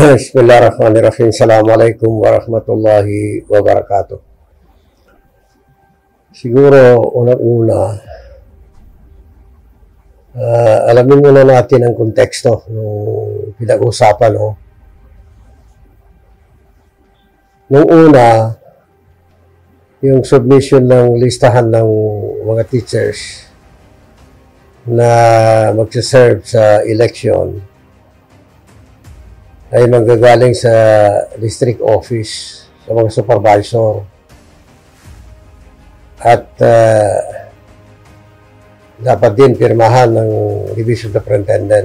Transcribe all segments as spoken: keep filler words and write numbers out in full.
Bismillahirrahmanirrahim. Assalamualaikum warahmatullahi wabarakatuh. Siguro, unang-una, uh, alamin muna natin ang konteksto ng pinag-usapan. No? Nung una, yung submission ng listahan ng mga teachers na magsaserve sa election ay manggagaling sa district office, sa mga supervisor. At uh, dapat din pirmahan ng division superintendent.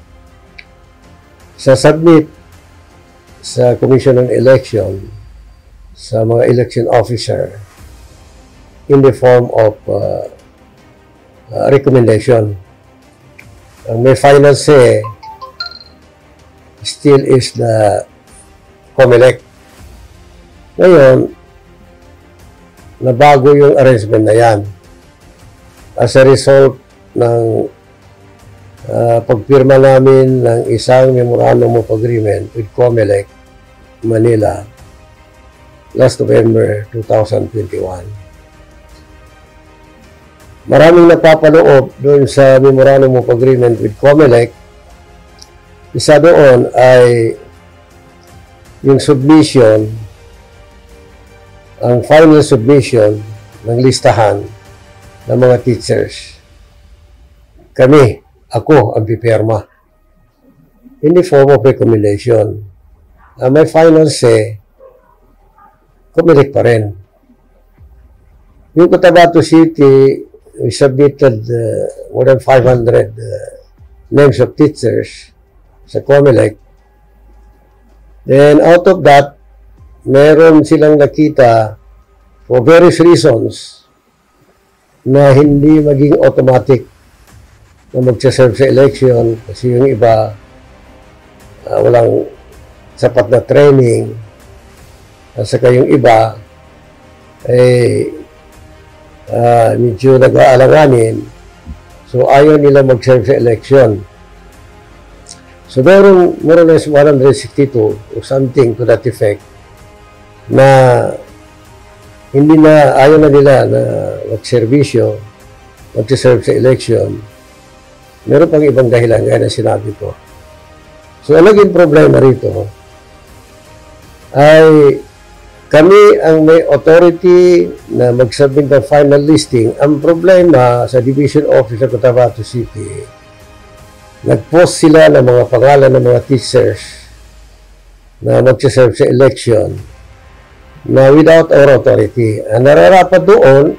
Sa submit sa Commission on Election sa mga election officer in the form of uh, uh, recommendation. Ang may final say still is the COMELEC. Ngayon, nabago yung arrangement na yan. As a result ng uh, pagpirma namin ng isang Memorandum of Agreement with COMELEC, Manila, last November two thousand twenty-one. Maraming napapaloob doon sa Memorandum of Agreement with COMELEC. Isa doon ay yung submission, ang final submission ng listahan ng mga teachers. Kami, ako, ang pipirma in the form of recommendation. Ang may final say, COMELEC pa rin. Yung Cotabato City, we submitted uh, more than five hundred uh, names of teachers sa COMELEC. Then, out of that, meron silang nakita for various reasons na hindi maging automatic na magsaserve sa election kasi yung iba uh, walang sapat na training at saka yung iba eh uh, medyo nag-aalanganin, so ayaw nila mag-serve sa election. So, meron more or less one hundred sixty-two or something to that effect na hindi na, ayaw na nila na mag-servisyo, mag-serve sa election. Meron pang ibang dahilan, gaya na sinabi ko. So, ang naging problema rito ay kami ang may authority na mag-submit ng final listing. Ang problema sa Division Office sa Cotabato City, nag-post sila ng mga pangalan ng mga teachers na magsaserve sa election na without our authority. Ang nararapat doon,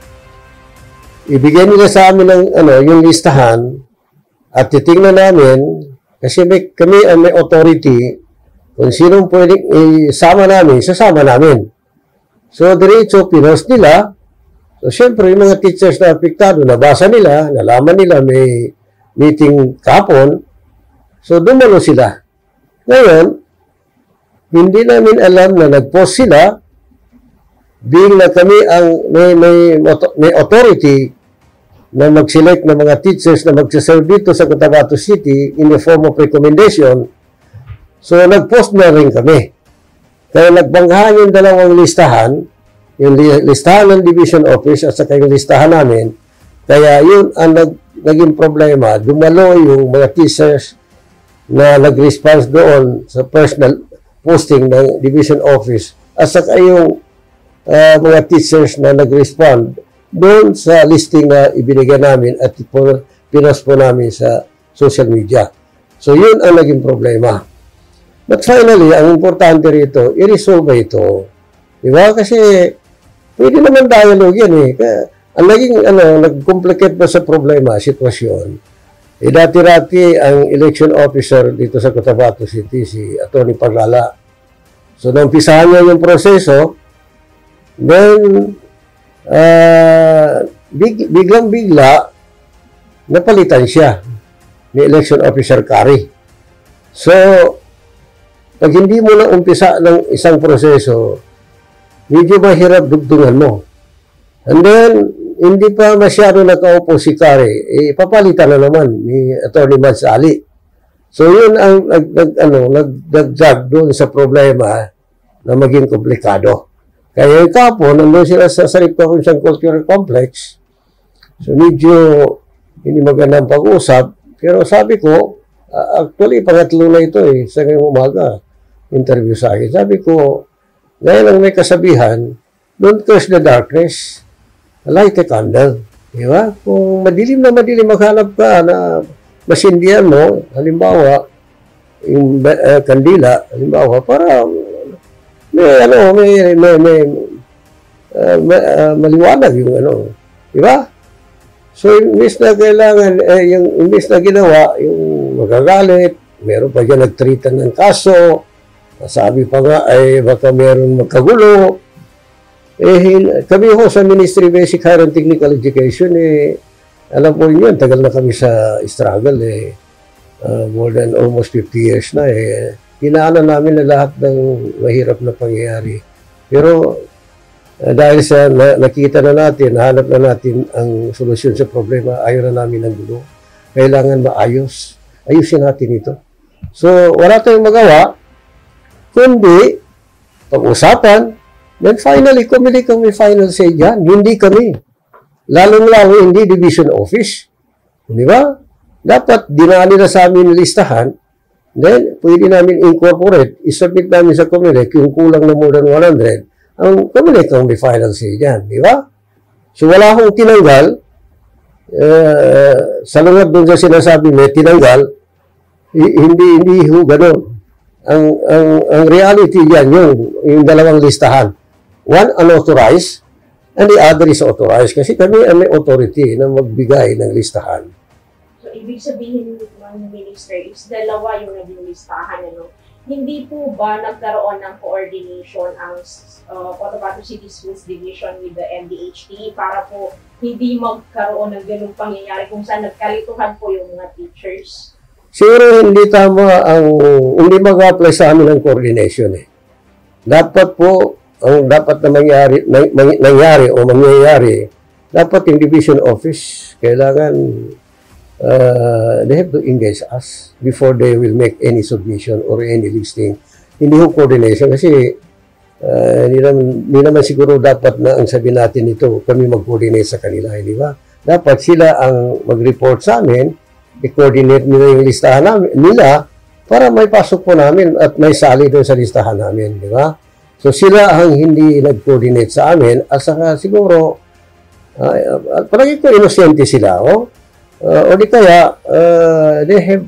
ibigay nila sa amin ng, ano, yung listahan at titingnan namin kasi may, kami ang may authority kung sinong pwedeng isama namin, sasama namin. So, diretso, pinost nila. So, syempre, yung mga teachers na apektado, nabasa nila, nalaman nila may meeting kapon, so dumalo sila. Ngayon, hindi namin alam na nag-post sila, being na kami ang may, may, may authority na mag-select ng mga teachers na magsaserve dito sa Cotabato City in the form of recommendation. So, nag-post na rin kami. Kaya nagbanggaan yung dalawang listahan, yung listahan ng Division Office at saka yung listahan namin. Kaya yun ang nag naging problema, dumalo yung mga teachers na nag-response doon sa personal posting ng Division Office at saka yung uh, mga teachers na nag-respond doon sa listing na ibinigay namin at pinost po namin sa social media. So, yun ang naging problema. But finally, ang importante rito, i-resolve ito. Diba? Kasi pwede naman dialogue yan eh. Kaya, ang naging, ano, nag-complicate pa sa problema, sitwasyon, eh, dati-dati ang election officer dito sa Cotabato City, si Atty. Paglala. So, naumpisahan niya yung proseso, then, uh, big, biglang-bigla, napalitan siya ni election officer Kari. So, pag hindi mo na umpisa ng isang proseso, medyo mahirap dugtungan mo. And then, hindi pa masyado nakaupo si Kari, eh, papalitan na naman ni Atty. Mads Ali. So yun ang nag, nag ano, nagdagdag doon sa problema na maging komplikado. Kaya yung kapon, nandun sila sa Saripta Convention Cultural Complex. So medyo hindi magandang pag-usap. Pero sabi ko, uh, actually pangatlo na ito eh, sa ngayong umaga, interview sa akin. Sabi ko, ngayon ang may kasabihan, don't curse the darkness, light a candle. Di ba? Kung madilim na madilim, maghanap ka na masindihan mo, halimbawa, yung uh, kandila, halimbawa, para may, ano, may, may, may uh, may, uh, maliwanag yung ano, di ba? So, imbis na kailangan, eh, yung imbis na ginawa, yung magagalit, meron pa dyan nagtritan ng kaso, sabi pa nga, ay baka meron magkagulo. Eh, kami ho sa Ministry of Basic Higher and Technical Education, eh, alam po niyo, tagal na kami sa struggle, eh, uh, more than almost fifty years na, eh, kinaanan namin na lahat ng mahirap na pangyayari. Pero, uh, dahil sa na, nakita na natin, nahanap na natin ang solusyon sa problema, ayaw na namin ng gulo. Kailangan maayos. Ayusin natin ito. So, wala tayong magawa, kundi, pag-usapan, then finally, kumili kami final say dyan. Hindi kami. Lalong-lalo hindi division office. Di ba? Dapat dinali na sa amin listahan, then pwede namin incorporate, isubmit namin sa Comelec, yung kulang na more than one hundred, ang Comelec ang may final say dyan. Di ba? So wala akong tinanggal, uh, sa lungad doon sa sinasabi may tinanggal, hindi, hindi ho ganun. Ang, ang, ang reality dyan, yung, yung dalawang listahan. One unauthorized, and the other is authorized. Kasi kami ay may authority na magbigay ng listahan. So, ibig sabihin ng minister is dalawa yung naging listahan. Ano? Hindi po ba nagkaroon ng coordination ang uh, Cotabato City Schools Division with the M D H T para po hindi magkaroon ng ganung pangyayari kung saan nagkalituhan po yung mga teachers? Siguro hindi tama ang, hindi mag-apply sa amin ang coordination eh. Dapat po, ang dapat na mangyari, na, nangyari o mangyayari, dapat yung division office, kailangan uh, they have to engage us before they will make any submission or any listing. Hindi ho coordination kasi uh, hindi, naman, hindi naman siguro dapat na ang sabi natin ito, kami mag-coordinate sa kanila, hindi ba? Dapat sila ang mag-report sa amin, i-coordinate nila yung listahan namin, nila para may pasok po namin at may sali doon sa listahan namin, di ba? So sila ang hindi nag-coordinate sa amin at saka siguro uh, palagi ko inosente sila oh? uh, o di kaya uh, they have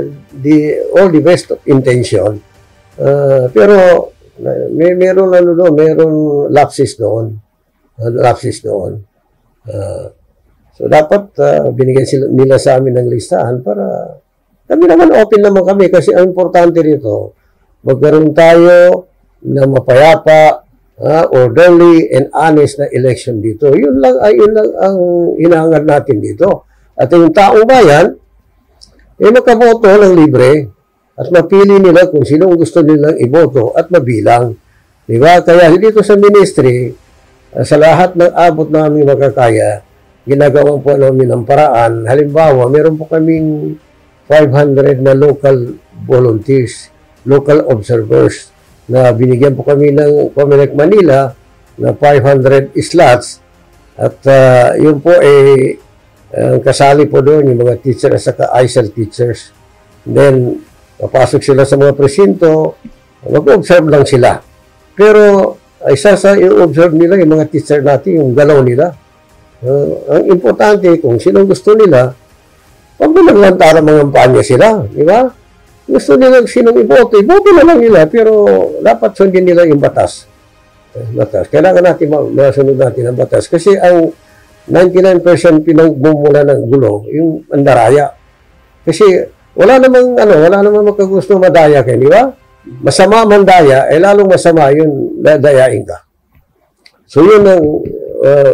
the all the best of intention uh, pero may meron ano doon, meron lapses doon uh, lapses doon uh, so dapat uh, binigyan sila, nila sa amin ng listahan para kami naman open naman kami kasi ang importante rito magkaroon tayo na mapayapa, uh, orderly and honest na election dito. Yun lang, ay, yun lang ang hinahangad natin dito. At yung taong bayan, eh makaboto ng libre at mapili nila kung sino gusto nilang iboto at mabilang. Diba? Kaya dito sa ministry, uh, sa lahat ng abot namin makakaya, ginagawa po namin ng paraan. Halimbawa, meron po kaming five hundred na local volunteers, local observers, na binigyan po kami ng Comelec Manila na five hundred slots at uh, yun po eh uh, kasali po doon yung mga teachers at saka I S L teachers. Then papasok sila sa mga presinto, mag-observe lang sila. Pero isa sa i-observe nila yung mga teacher natin, yung galaw nila. Uh, ang importante kung sinong gusto nila, pag naglantarang mga kampanya sila, di ba? Gusto nila sinong iboto, iboto na lang nila, pero dapat sundin nila yung batas. batas. Kailangan natin masunod natin ang batas. Kasi ang ninety-nine percent pinagmumula ng gulo, yung andaraya. Kasi wala namang, ano, wala namang magkagusto madaya kayo, di ba? Masama mandaya, eh lalong masama yun, dadayain ka. So yun ang uh,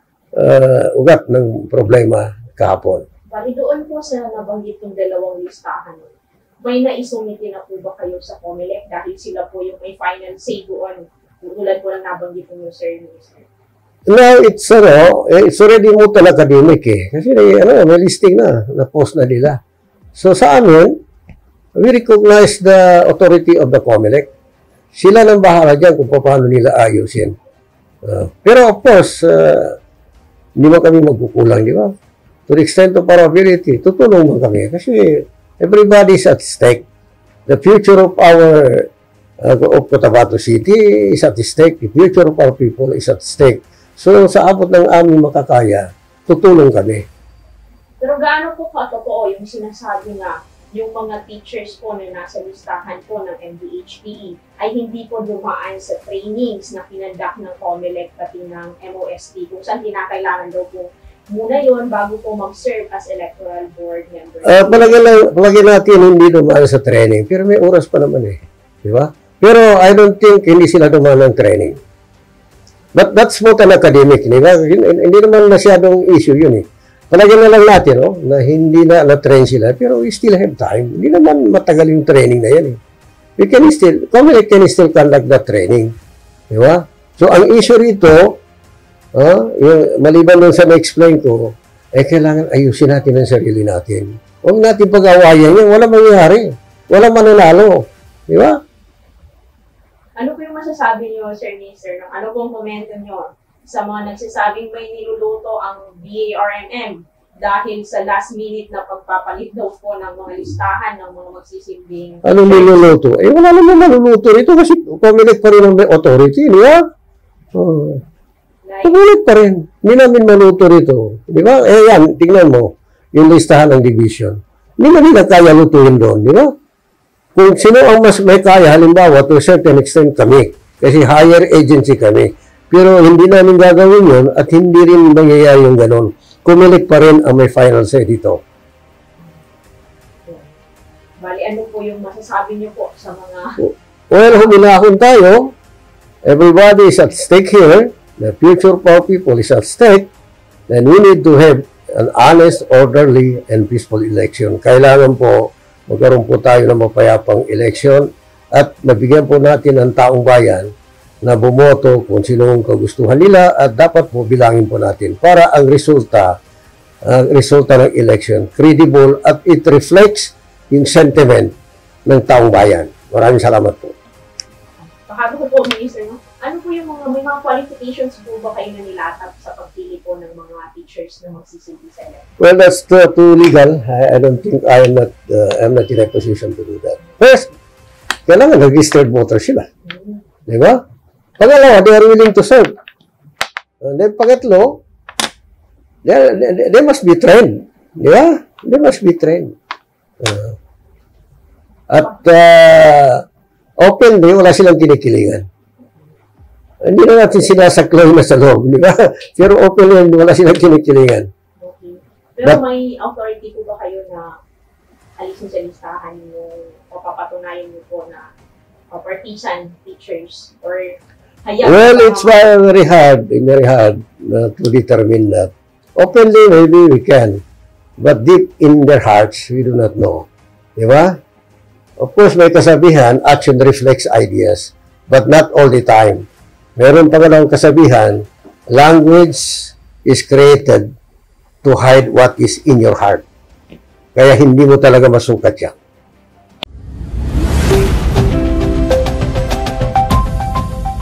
uh, ugat ng problema kahapon. Bali doon po sa nabanggit ng dalawang listahan, may naisumiti na po ba kayo sa Comelec dahil sila po yung may final say doon? Tulad po lang nabanggit ng Sir Minister. No, it's, ano, it's already mutual academic eh. Kasi ano, may listing na, na-post na nila. So sa amin, We recognize the authority of the COMELEC. Sila nang bahala dyan kung paano nila ayusin. Uh, pero of course, uh, hindi mo kami magkukulang, di ba? To the extent of our ability, tutulong mo kami. Kasi everybody is at stake. The future of our uh, of Cotabato City is at stake. The future of our people is at stake. So sa abot ng aming makakaya, tutulong kami. Pero gaano po katotoo yung sinasabi na yung mga teachers po na nasa listahan po ng M D H P E ay hindi po dumaan sa trainings na pinandak ng COMELEC pati ng M O S T kung saan kinakailangan daw po muna yon bago po mag-serve as electoral board member. Uh, palagay, lang, palagay natin hindi dumaan sa training, pero may oras pa naman eh. Di ba? Pero I don't think hindi sila dumaan ng training. But that's not an academic. Di ba? Hindi naman masyadong issue yun eh. Palagyan na lang natin, no, na hindi na na-train sila, pero we still have time. Hindi naman matagal yung training na yan eh. We can still, COMELEC can still conduct that training. Di ba? So, ang issue rito, uh, yung, maliban nun sa na-explain ko, eh, kailangan ayusin natin ang sarili natin. Huwag natin pag-awayan yan, walang mangyayari. Walang mananalo. Di ba? Ano po yung masasabi niyo, Sir Mister? Ano pong komento niyo sa mga nagsasabing may niluluto ang B A R M M dahil sa last minute na pagpapalit daw po ng mga listahan ng mga magsisilbing... Ano niluluto? Eh, wala naman naluluto rito kasi COMELEC pa rin ang may authority, di ba? Oh. Like, COMELEC pa rin. Hindi namin maluto rito. Di ba? Eh, yan, tingnan mo, yung listahan ng division. Hindi na nila kaya lutuin doon, di ba? Kung sino ang mas may kaya, halimbawa, to a certain extent kami, kasi higher agency kami. Pero hindi namin gagawin yun at hindi rin mangyayari yung ganon. COMELEC pa rin ang may final say dito. Bali, ano po yung masasabi niyo po sa mga... Well, huminahon tayo. Everybody is at stake here. The future of our people is at stake. And we need to have an honest, orderly, and peaceful election. Kailangan po magkaroon po tayo ng mapayapang election at nabigyan po natin ang taong bayan na bumoto kung sino ang kagustuhan nila at dapat po bilangin po natin para ang resulta, ang resulta ng election credible at it reflects yung sentiment ng taong bayan. Maraming salamat po. Baka ko po, Minister, no? Ano po yung mga, may mga qualifications po ba kayo na nilatag sa pagpili po ng mga teachers na magsisilbi sa election? Well, that's uh, too legal. I, I don't think I am not, uh, I'm not in a position to do that. First, kailangan registered voter sila. Mm-hmm. Di ba? Pangalawa, they are willing to serve. And then, pangatlo, they, they, they must be trained. Di ba? They must be trained. Uh, at uh, openly, wala silang kinikilingan. Hindi na natin sinasaklaw na sa loob, di ba? Pero openly, wala silang kinikilingan. Okay. Pero But, may authority po ba kayo na alisin sa listahan yung o papatunayan niyo po na o partisan teachers or hayag? Well, it's very hard, very hard uh, to determine that. Openly, maybe we can. But deep in their hearts, we do not know. Di ba? Of course, may kasabihan, action reflects ideas. But not all the time. Meron pa nga kasabihan, language is created to hide what is in your heart. Kaya hindi mo talaga masukat yan.